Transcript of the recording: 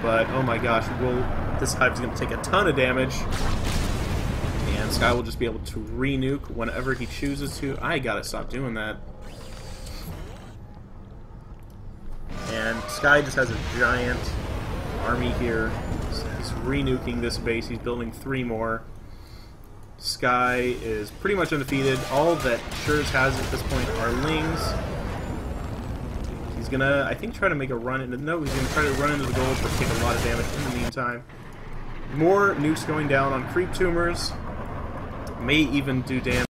but oh my gosh, this Hive's going to take a ton of damage. And Sky will just be able to re-nuke whenever he chooses to. I gotta stop doing that. And Sky just has a giant army here. He's re-nuking this base. He's building 3 more. Sky is pretty much undefeated. All that Schurz has at this point are Lings. He's gonna, I think, try to make a run into... No, he's gonna try to run into the gold, but take a lot of damage in the meantime. More nukes going down on creep tumors. May even do damage